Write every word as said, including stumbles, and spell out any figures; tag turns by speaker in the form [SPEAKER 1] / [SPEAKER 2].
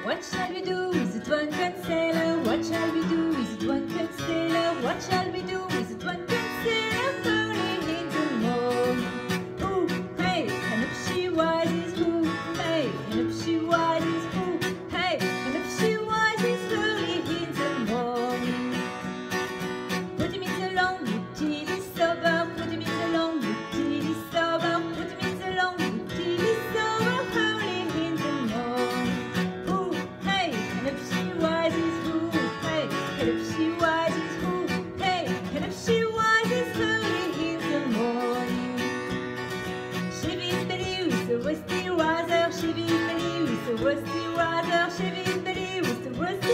[SPEAKER 1] What shall we do with the drunken sailor? What shall we do with the drunken sailor? What shall we do with the drunken sailor? Early in the morning. Ooh, hey, and up she rises. Ooh, hey, and up she rises. Ooh, hey, and up she rises early in the morning. Put him in the long boot till he's sober. Put him in the long boot till he's sober. Put him in the long boot till he's sober. Early in the morning. Ooh, hey, and up she rises. Ooh, hey, and up she rises. Ooh, hey, and up she rises early in the morning. Chevy's belly with the rusty razor. Chevy's belly with the rusty razor. Chevy's belly with the rusty